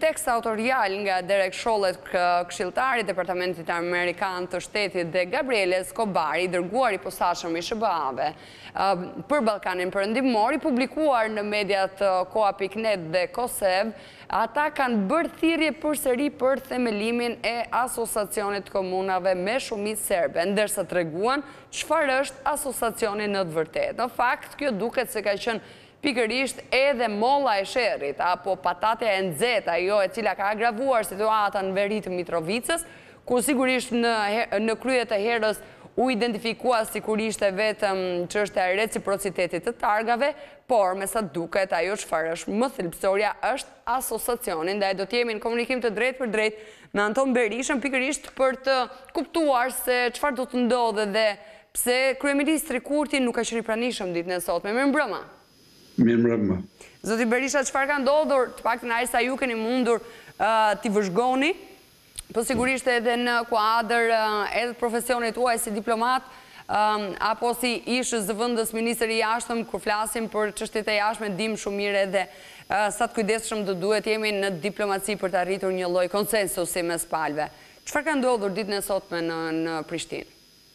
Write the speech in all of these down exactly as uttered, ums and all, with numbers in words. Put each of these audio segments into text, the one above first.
tekst autorial nga Derek Chollet, këshilltari i Departamentit Amerikan të Shtetit, dhe Gabriel Escobar, i dërguar i posaçëm i S B A-ve për Ballkanin Perëndimor, i publikuar në mediat koha pikë net dhe Kosev, ata kanë bërë thirrje përsëri për themelimin e asociacionit të komunave me shumicë serbe, ndërsa treguan çfarë është asociacioni në të vërtetë. Në fakt, kjo duket se ka qenë pikërisht edhe molla e sherrit, apo patatja e nxehtë, ajo e cila ka agravuar situatën në veri të Mitrovicës, ku sigurisht në, në krye të herës u identifikua sigurisht e vetëm çështja e reciprocitetit të targave, por me sa duket ajo çfarë është më thelbësorja është asociacioni, ndaj do të jemi në komunikim të drejtë për drejtë me Anton Berishën pikërisht për të kuptuar se çfarë do të ndodhe dhe pse kryeministri Kurti nuk ka qenë i pranishëm ditën e sotme. Mirëmbrëma. Mirëmbrëma. Zoti Berisha, çfarë ka ndodhur, të paktën ai sa ju keni mundur uh, t'i vëzhgoni, po sigurisht edhe në kuadër edhe profesionit tuaj si diplomat, um, apo si ish zëvendës ministri i jashtëm, kur flasim për çështjet e jashtme, dim shumë mirë edhe uh, sa të kujdesshëm do duhet jemi në diplomaci për të arritur një lloj konsensusi mes palëve. Çfarë ka ndodhur ditën e sotme në, në Prishtinë?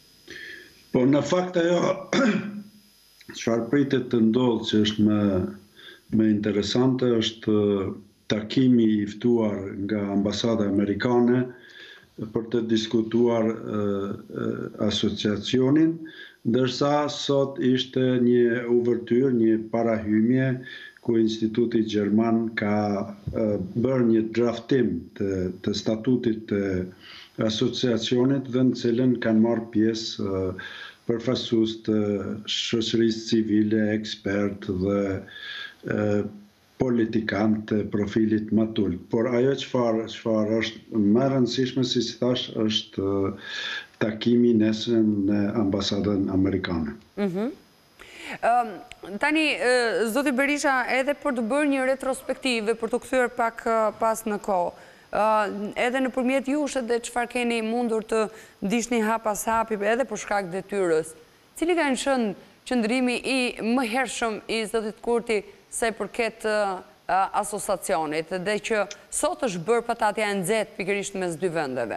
Po në fakt ajo çfarë pritet të ndodhë që është më, më interesante është takimi i ftuar nga ambasada amerikane për të diskutuar uh, uh, asociacionin, ndërsa sot ishte një uvertyr, një parahymje ku Instituti Gjerman ka uh, bërë një draftim të, të statutit të asociacionit dhe në cilën kanë marrë pjesë uh, përfaqësues të shoqërisë civile, ekspert dhe uh, politikan të profilit më tul. Por ajo çfarë çfarë është më e rëndësishme, si si thash, është takimi nesër në ambasadën amerikane. Mm-hmm. uh, tani, uh, zoti Berisha, edhe për të bërë një retrospektive, për të kthyer pak uh, pas në kohë, uh, edhe nëpërmjet jush dhe çfarë keni mundur të ndiqni hap pas hapi, edhe për shkak detyrës, cili ka qenë qëndrimi i më hershëm i zotit Kurti se përket uh, asociacionit dhe që sot është bërë patatja e nxehtë pikërisht mes dy vendeve?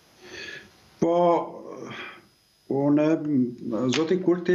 Po, unë, zoti Kurti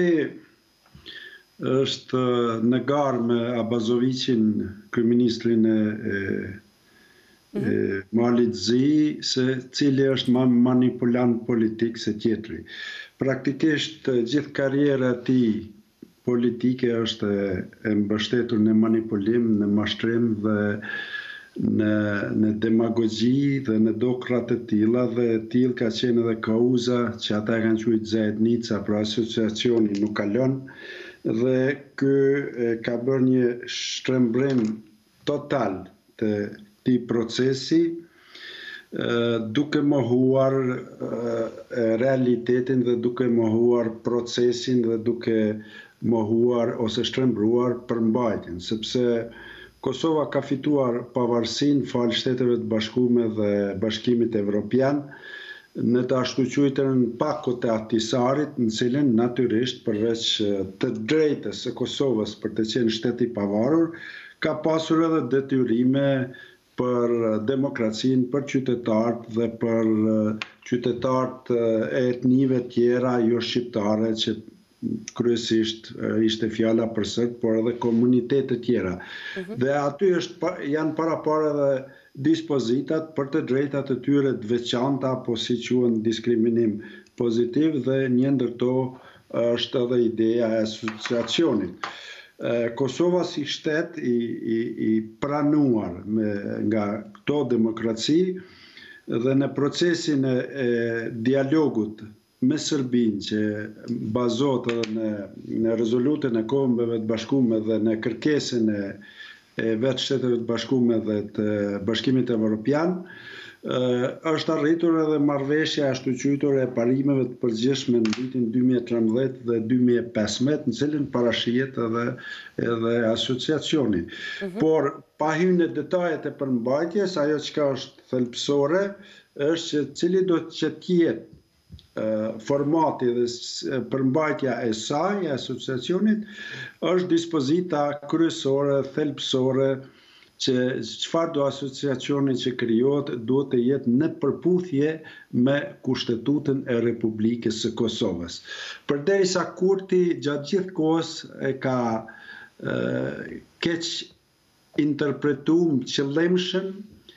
është në garë me Abazovicin, kryeministrin e, e, mm-hmm. e Malit Zi, se cili është ma manipulant politik se tjetri. Praktikisht gjithë karriera e tij politike është e mbështetur në manipulim, në mashtrim dhe në, në demagogji dhe në dokrat të tilla, dhe tillë ka qenë edhe kauza që ata kanë quajtur zajednica, pra asociacioni nuk kalon, dhe ky ka bërë një shtrembrim total të këtij procesi, duke mohuar realitetin dhe duke mohuar procesin dhe duke mohuar ose shtrembruar përmbajtjen, sepse Kosova ka fituar pavarësinë fal Shteteve të Bashkuara dhe Bashkimit Evropian në të ashtuquajtën pakut të Ahtisarit, në cilën natyrisht përveç të drejtës së Kosovës për të qenë shtet i pavarur, ka pasur edhe detyrime për demokracinë, për qytetarët dhe për qytetarët e etnive tjera jo shqiptare, që kryesisht ishte fjala për sërt, por edhe komunitete tjera. Mm-hmm. Dhe aty është, janë parapar edhe dispozitat për të drejtat të tyre të veçanta, apo si quhen diskriminim pozitiv, dhe një ndër to është edhe ideja e asociacionit. Kosova si shtet i, i, i pranuar me, nga këto demokraci dhe në procesin e, e dialogut me Serbinë, që bazohet edhe në, në rezolutën e Kombeve të Bashkuara dhe në kërkesën e, e vetë Shteteve të Bashkuara dhe të Bashkimit Evropian, është arritur edhe marrëveshja e ashtuquajtur e parimeve të përgjithshme në vitin dy mijë e trembëdhjetë dhe dy mijë e pesëmbëdhjetë, në cilën parashihet edhe, edhe asociacioni. Mm-hmm. Por, pa hyrë në detajet e përmbajtjes, ajo çka është thelbësore është që cili do të jetë formati dhe përmbajtja e saj, e asociacionit, është dispozita kryesore, thelbësore që çfarë do asociacioni që krijohet duhet të jetë në përputhje me Kushtetutën e Republikës së Kosovës. Përderisa Kurti gjatë gjithë kohës e ka e, keq interpretuar qëllimshëm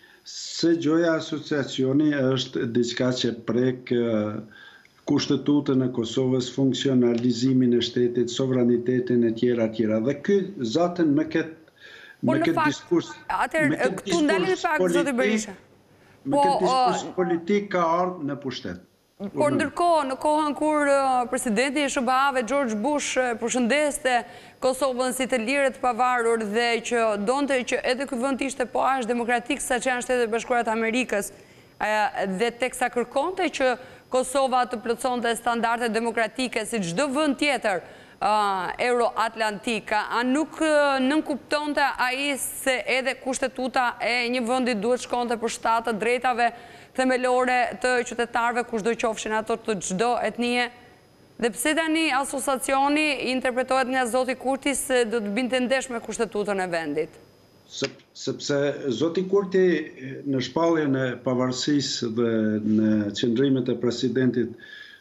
se gjoja asociacioni është diçka që prek e, Kushtetutën e Kosovës, funksionalizimin e shtetit, sovranitetin e tjera tjera. Dhe ky zatën me këtë Por me në këtë fakt, diskurs, atër, këtu ndalim pak, zoti Berisha. Me këtë diskurs politik ka ardhur në pushtet. Por ndërkohë, në kohën kur presidenti i S B A-ve, George Bush, përshëndeste Kosovën si të lirë të pavarur dhe që donte që edhe ky vend ishte po aq demokratik sa që janë Shtetet e Bashkuara të Amerikës, dhe teksa kërkonte që Kosova të plotësonte standarde demokratike si çdo vend tjetër Euro-Atlantika, a nuk nënkuptonte ai se edhe kushtetuta e një vendi duhet shkonte për shtatë të drejtave themelore të qytetarëve kushdo qofshin ato të çdo etnie? Dhe pse tani asociacioni interpretohet nga zoti Kurti se do të binte ndesh me kushtetutën e vendit? Sepse zoti Kurti në shpalljen e pavarësisë dhe në qëndrimet e presidentit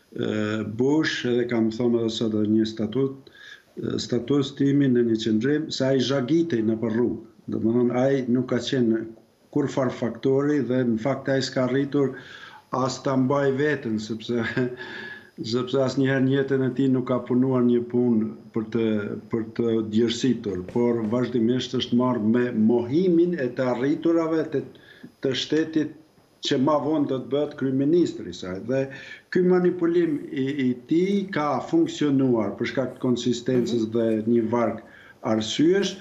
Bush, edhe kam thonë edhe sot një statut, status timi në një qëndrim, se ai zhagitej në për rrugë. Dhe më thonë, ai nuk ka qenë kur far faktori dhe në fakt ai s'ka rritur as ta mbaj veten, sepse sepse asnjëherë në jetën e tij nuk ka punuar një punë për të për të djersitur, por vazhdimisht është marrë me mohimin e të arriturave të, të shtetit që ma vonë do të bëhet kryeministri i saj. Dhe ky manipulim i, i tij ka funksionuar për shkak të konsistencës mm -hmm. dhe një varg arsyesh,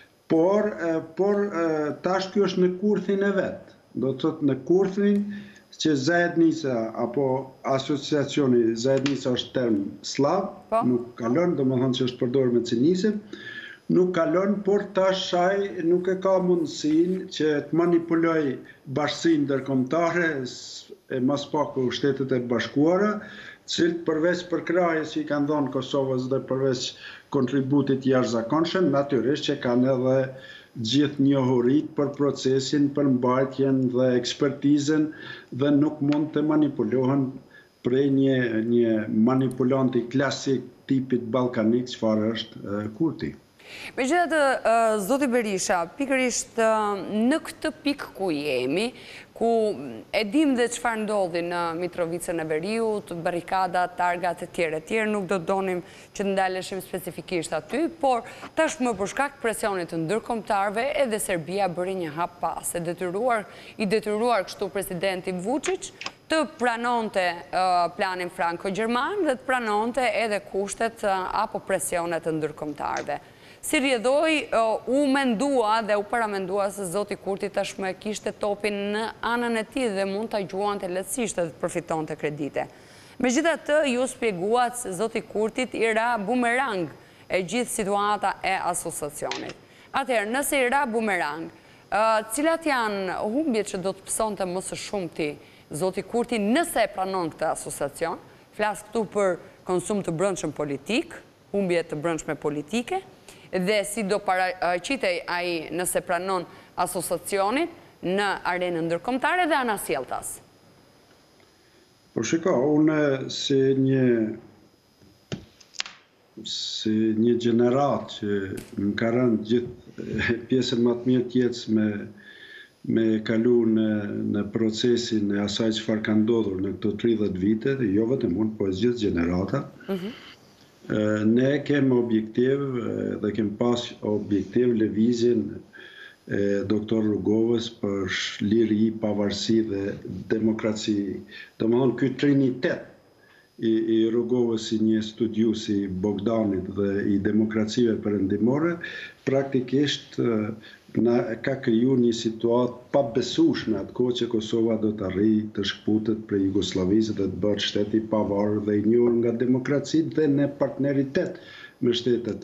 por por tash ky është në kurthin e vet. Do të thotë në kurthin që Zajednica apo asociacioni, Zajednica është term slav, pa? Nuk kalon, domethënë që është përdorur me cinise, nuk kalon, por tash ai nuk e ka mundësinë që të manipuloj bashkësinë ndërkombëtare e mas paku Shtetet e Bashkuara, cilët përveç përkrahjes që i kanë dhënë Kosovës dhe përveç kontributit jashtëzakonshëm, natyrisht që kanë edhe gjithë njohurit për procesin, për mbajtjen dhe ekspertizën dhe nuk mund të manipulohen prej një, një manipulanti klasik tipit ballkanik çfarë është Kurti. Megjithatë, zoti Berisha, pikërisht në këtë pikë ku jemi, ku e dim dhe çfarë ndodhi në Mitrovicën e Veriut, barrikadat, targat e tjerë e tjerë, nuk do donim që të ndaleshim specifikisht aty, por tashmë për shkak të presionit të ndërkombëtarëve edhe Serbia bëri një hap pas, e detyruar i detyruar kështu presidenti Vučić të pranonte planin franko-gjerman dhe të pranonte edhe kushtet apo presionet të ndërkombëtarëve. Si rjedhoj, u mendua dhe u paramendua se zoti Kurti tashmë kishte topin në anën e tij dhe mund ta gjuante lehtësisht dhe të përfitonte kredite. Megjithatë, ju shpjeguat se zoti Kurtit i ra bumerang e gjithë situata e asociacionit. Atëherë, nëse i ra bumerang, cilat janë humbjet që do të pësonte më së shumti zoti Kurti nëse e pranon këtë asociacion? Flas këtu për konsum të brendshëm politik, humbje të brendshme politike, dhe si do paraqitej ai nëse pranon asociacionin në arenën ndërkombëtare dhe anasjelltas. Po shiko, unë si një si një gjenerat që më ka rënë gjithë pjesën më të mirë të jetës me me kalu në, në procesin e asaj çfarë ka ndodhur në këto tridhjetë vite, dhe jo vetëm unë, po gjithë gjenerata. Mm-hmm. Ne kem objektiv dhe kem pas objektiv lëvizjen e doktor Rugovës për liri, pavarësi dhe demokraci. Domethënë ky trinitet i, i Rugovës si një studius i Bogdanit dhe i demokracive perëndimore praktikisht na ka kriju një situatë pa besueshme atë kohë që Kosova do të arrijë të shkputet prej Jugosllavisë dhe të bëhet shtet i pavarur dhe i njohur nga demokracitë dhe në partneritet me shtetet.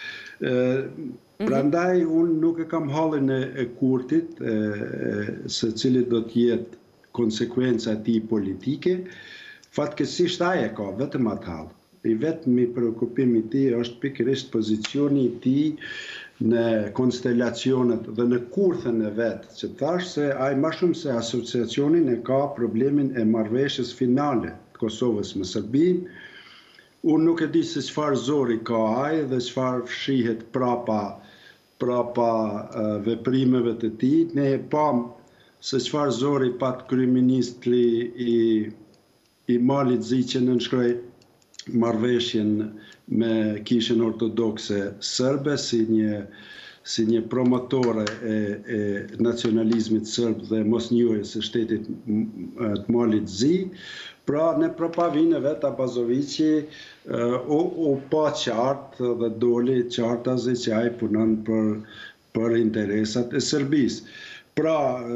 Prandaj unë nuk e kam hallin e Kurtit e, se cili do të jetë konsekuenca e tij politike. Fatkeqësisht ai e ka vetëm atë hall. I vetmi preokupimi i tij është pikërisht pozicioni i tij në konstelacionet dhe në kurthën e vetë, që thash se ai më shumë se asociacionin e ka problemin e marrëveshjes finale të Kosovës me Serbinë. Unë nuk e di se çfarë zori ka ai dhe çfarë fshihet prapa prapa uh, veprimeve të tij. Ne e pam se çfarë zori pat kryeministri i i Malit Zi që nënshkroi marrëveshjen me Kishën Ortodokse Serbe si një si një promotore e, e nacionalizmit serb dhe mosnjohjes së shtetit të Malit Zi. Pra në propavinë e vet Abazoviqi u, u pa qartë dhe doli qartazi që ai punon për për interesat e Serbisë. Pra,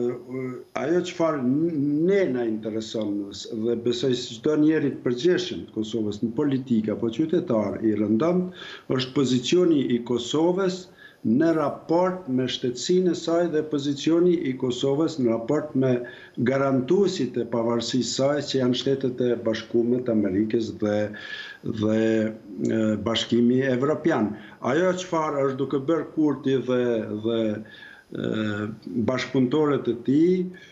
ajo çfarë ne na intereson dhe besoj se çdo njeri të përgjithshëm të Kosovës në politikë apo qytetar i rëndom është pozicioni i Kosovës në raport me shtetësinë e saj dhe pozicioni i Kosovës në raport me garantuesit e pavarësisë saj që janë Shtetet e Bashkuara të Amerikës dhe dhe e, Bashkimi Evropian. Ajo çfarë është duke bërë Kurti dhe dhe bashkëpunëtorët e tij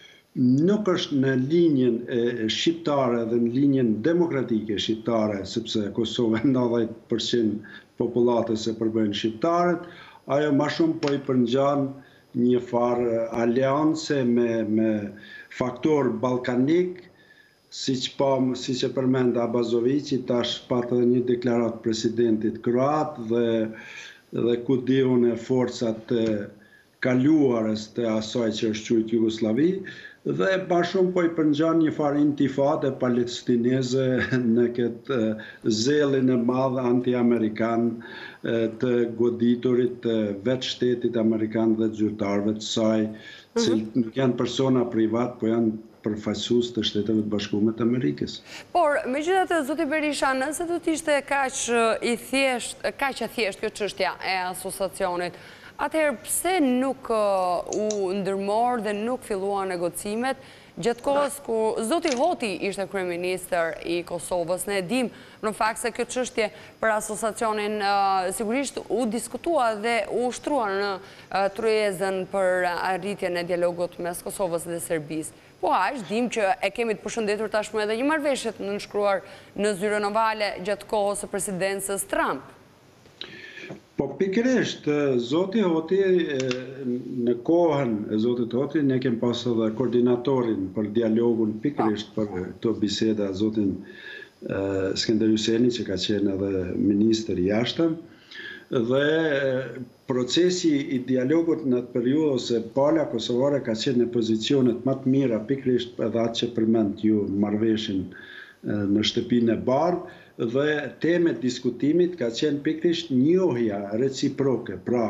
nuk është në linjën e shqiptare dhe në linjën demokratike shqiptare, sepse Kosova nëntëdhjetë përqind popullatës e përbëjnë shqiptarët, ajo më shumë po i përngjan një farë aleance me, me faktor ballkanik, siç pam, siç e përmend Abazoviqi, tash pat edhe një deklaratë presidentit kroat dhe dhe ku diun e forcat e kaluarës të asaj që është quajtur Jugosllavi dhe më shumë po i përngjan një farë intifade palestineze në këtë zellin e madh anti-amerikan të goditurit të vetë shtetit amerikan dhe zyrtarëve të saj, që nuk janë persona privat, po janë përfaqësues të Shteteve të Bashkuara të Amerikës. Por, megjithatë, zoti Berisha, nëse do të ishte kaq i thjesht, kaq e thjesht kjo çështja e asociacionit, atëherë pse nuk u ndërmor dhe nuk filluan negocimet gjatë kohës ku zoti Hoti ishte kryeministër i Kosovës? Ne e dim në fakt se kjo çështje për asociacionin sigurisht u diskutua dhe u shtrua në tryezën për arritjen e dialogut mes Kosovës dhe Serbisë. Po aq, dim që e kemi të përshëndetur tashmë edhe një marrëveshje të nënshkruar në zyrën ovale gjatë kohës së presidencës Trump. Po pikërisht, zoti Hoti, në kohën e zotit Hoti, ne kemi pasur edhe koordinatorin për dialogun pikërisht për këto biseda, zotin Skënder Hyseni, që ka qenë edhe ministër i jashtëm, dhe procesi i dialogut në atë periudhë ose pala kosovare ka qenë në pozicionet më të mira, pikërisht edhe atë që përmend ju marrëveshjen në shtëpinë e bardhë, dhe temet diskutimit ka qenë pikërisht njohja reciproke. Pra,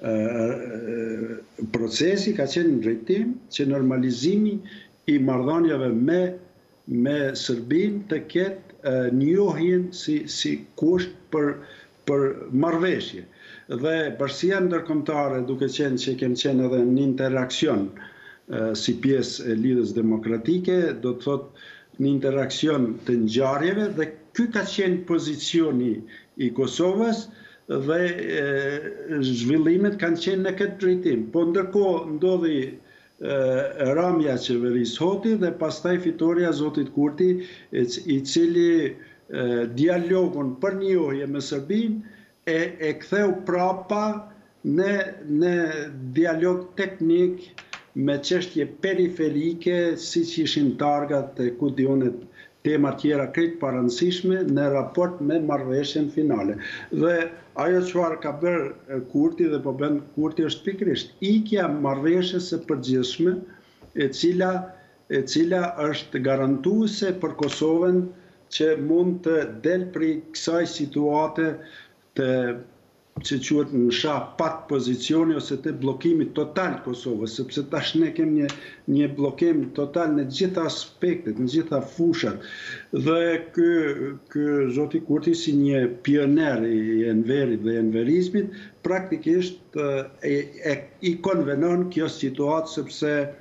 procesi ka qenë në drejtim që normalizimi i marrëdhënieve me me Serbinë të ketë njohjen si si kusht për për marrëveshje. Dhe bashkia ndërkombëtare, duke qenë që kemi qenë edhe në interakcion si pjesë e lidhjes demokratike, do të thotë në interakcion të ngjarjeve, dhe ky ka qenë pozicioni i Kosovës dhe e, zhvillimet kanë qenë në këtë drejtim. Po ndërkohë ndodhi e, ramja qeverisë Hoti dhe pastaj fitoria zotit Kurti, e, i cili e, dialogun për njohje me Serbinë e, e ktheu prapa në, në dialog teknik me çështje periferike, siç ishin targat e ku dionet tema tjera krejt parancishme në raport me marrëveshjen finale. Dhe ajo çfarë ka bërë Kurti dhe po bën Kurti është pikërisht ikja marrëveshjes së përgjithshme, e cila e cila është garantuese për Kosovën që mund të del prej kësaj situate të që quhet në shah pat pozicioni ose të bllokimit total Kosovës, sepse tash ne kemi një, një bllokim total në gjitha aspektet, në gjitha fushat. Dhe ky ky zoti Kurti si një pioner i enverit dhe enverizmit, praktikisht e, e, i konvenon kjo situatë sepse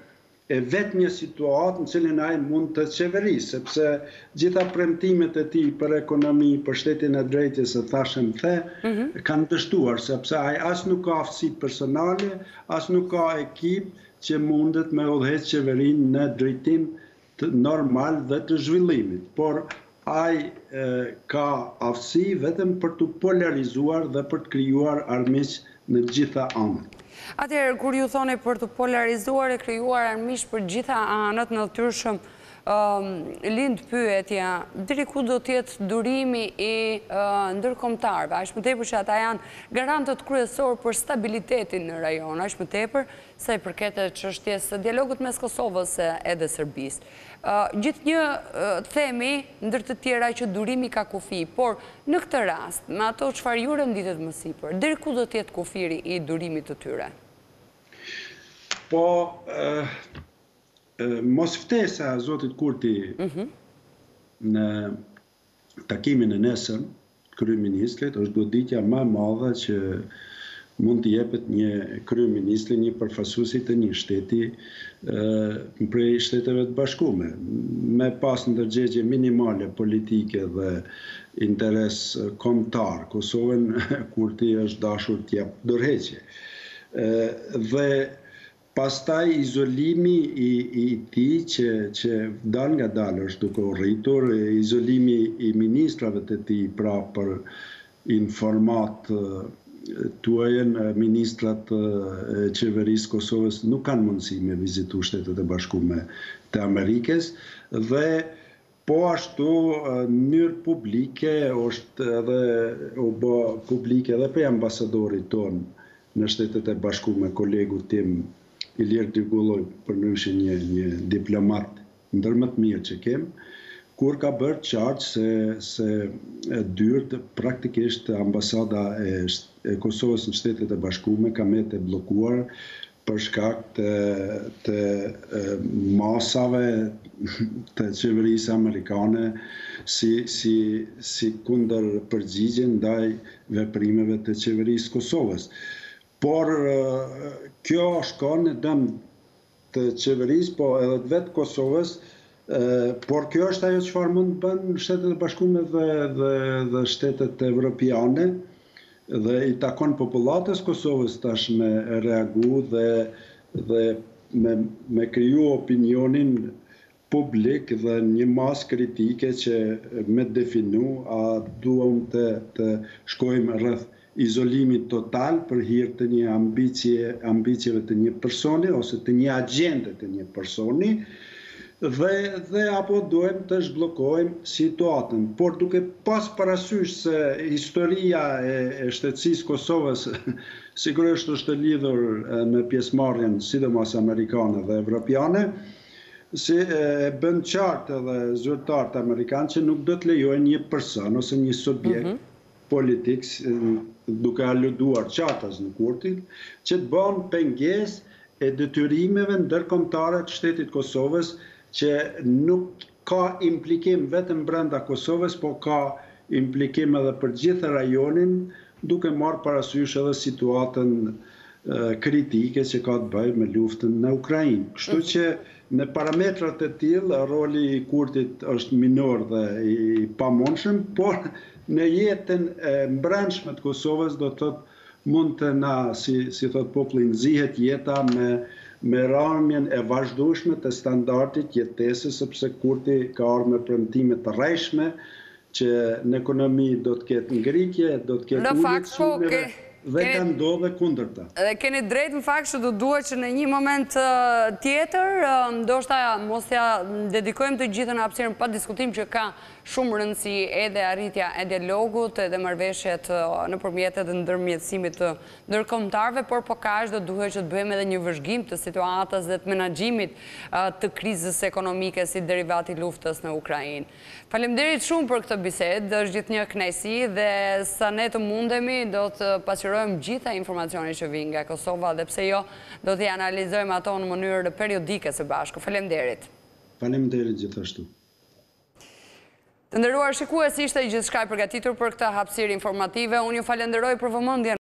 e vetë një situatë në cilin ai mund të qeverisë, sepse gjitha premtimet e tij për ekonomi, për shtetin e drejtjes, e thashëm the, mm-hmm. kanë dështuar, sepse ai as nuk ka aftësi personale, as nuk ka ekip që mundet me udhëheq qeverinë në drejtim të normal dhe të zhvillimit. Por ai e, ka aftësi vetëm për të polarizuar dhe për të krijuar armiq në gjitha anët. Atëherë, kur ju thoni për të polarizuar e krijuar armiq për gjitha anët, në natyrshëm um, lind pyetja, deri ku do të jetë durimi i uh, ndërkombëtarëve, aq më tepër që ata janë garantët kryesorë për stabilitetin në rajon, aq më tepër sa i përket çështjes së dialogut mes Kosovës edhe Serbisë. Uh, Gjithnjë uh, themi ndër të tjera që durimi ka kufi, por në këtë rast, me ato çfarë ju renditet më sipër, deri ku do të jetë kufiri i durimit të tyre? Po, uh, uh, mos ftesa zotit Kurti mm-hmm. në takimin e nesër kryeministrit është goditja më e madhe që mund të jepet një kryeministri, një përfaqësuesi të një shteti e, prej shteteve të bashkuara, me pas ndërgjegje minimale politike dhe interes kombëtar. Kosovën Kurti është dashur të jap dorëheqje. Dhe pastaj izolimi i, i tij që, që dal nga dalë është duke u rritur, izolimi i ministrave të tij pra për informat tuajen, ministrat e qeverisë Kosovës nuk kanë mundësi me vizitu shtetet e bashkuara të Amerikës dhe po ashtu në mënyrë publike është edhe u bë publike edhe për ambasadorit ton në shtetet e bashkuara, kolegu tim Ilir Digulloj, përndryshe një, një diplomat ndër më të mirë që kem, kur ka bërë qartë se, se dyrt praktikisht ambasada e, e Kosovës në shtetet e bashkuara ka me të blokuar për shkak të, të e, masave të qeverisë amerikane si, si, si kundër përgjigje ndaj veprimeve të qeverisë Kosovës. Por kjo shkon në dëm të qeverisë, po edhe të vetë Kosovës, por kjo është ajo çfarë mund të bënë shtetet e bashkuara dhe, dhe, dhe shtetet evropiane, dhe i takon popullatës Kosovës tash me reagu dhe, dhe me, me kriju opinionin publik dhe një mas kritike që me definu a duam të, të shkojmë rreth izolimit total për hir të një ambicie, ambicieve të një personi ose të një agjende të një personi, dhe, dhe apo duhem të zhbllokojmë situatën. Por duke pas parasysh se historia e, e shtetësisë Kosovës sigurisht është e lidhur me pjesëmarrjen sidomos amerikane dhe evropiane, si e bën qartë edhe zyrtarët amerikanë që nuk do të lejojnë një person ose një subjekt mm-hmm. politik, duke aluduar qartas në Kurtin, që të bën pengesë e detyrimeve ndërkombëtare të shtetit Kosovës, që nuk ka implikim vetëm brenda Kosovës, po ka implikim edhe për gjithë rajonin, duke marrë parasysh edhe situatën e, kritike që ka të bëjë me luftën në Ukrainë. Kështu që në parametrat e tillë roli i Kurtit është minor dhe i pamunshëm, por në jetën e brendshme të Kosovës do të thotë mund të na, si, si thot populli, nxihet jeta me me rrëmjen e vazhdueshme të standardit jetesës, sepse Kurti ka ardhur me premtime të rrejshme që në ekonomi do të ketë ngritje, do të ketë ulje të sumeve dhe ka ndodhe kundërta. Dhe keni drejt në fakt që do duhet që në një moment tjetër, ndoshta mos ja dedikojmë të gjithën hapësirën pa diskutim që ka shumë rëndësi edhe arritja e dialogut, edhe marrëveshjet nëpërmjet edhe ndërmjetësimit të ndërkombëtarëve, por po kaq do duhet që të bëjmë edhe një vëzhgim të situatës dhe të menaxhimit të krizës ekonomike si derivat i luftës në Ukrainë. Faleminderit shumë për këtë bisedë, është gjithnjë kënaqësi dhe sa ne të mundemi do të pasqyrojmë gjitha informacionet që vijnë nga Kosova dhe pse jo do t'i analizojmë ato në mënyrë periodike së bashku. Faleminderit. Faleminderit gjithashtu. Të nderuar shikues, ishte gjithçka e përgatitur për këtë hapësirë informative. Unë ju falenderoj për vëmendjen.